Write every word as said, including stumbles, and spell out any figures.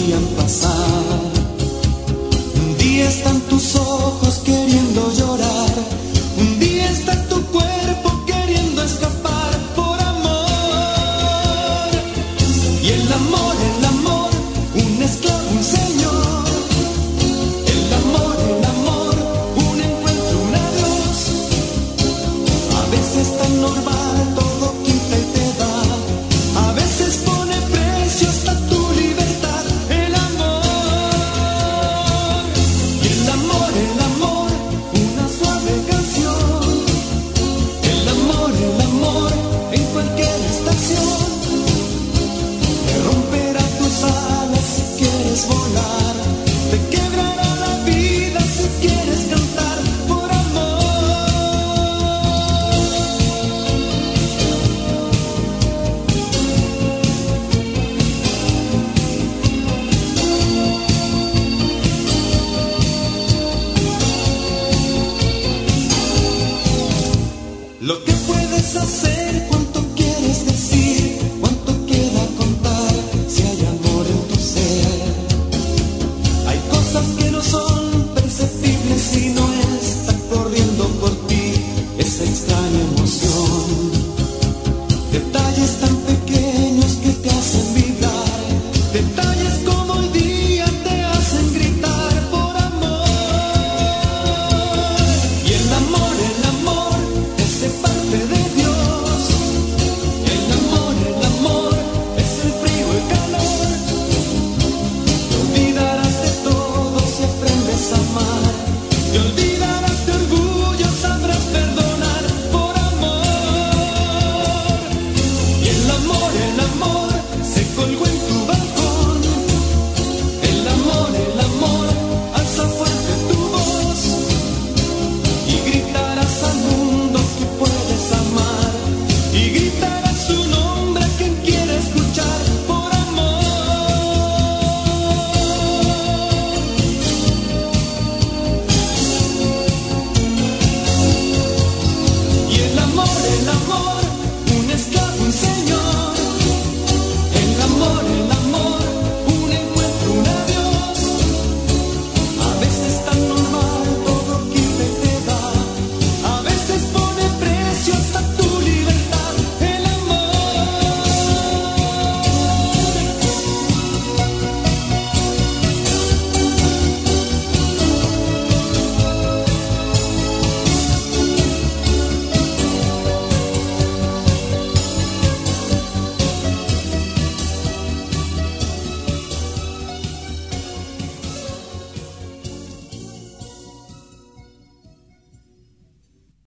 deberían pasar. Un día están tus ojos queriendo llorar, un día está tu cuerpo queriendo escapar por amor. Y el amor, el amor, un esclavo, un señor. El amor, el amor, un encuentro, un adiós. A veces tan normal todo quita y te da, a veces pone precio hasta tu libertad. El amor, y el amor, el amor, una suave canción. El amor, el amor, en cualquier estación. Te romperá tus alas si quieres volar, te quebrará la vida si quieres cantar por amor. Lo que puedes hacer, cuánto quieres decir, cuánto queda contar, si hay amor en tu ser. Hay cosas que no son perceptibles si no está corriendo por ti esa extraña emoción. Detalles tan pequeños que te hacen vibrar, detalles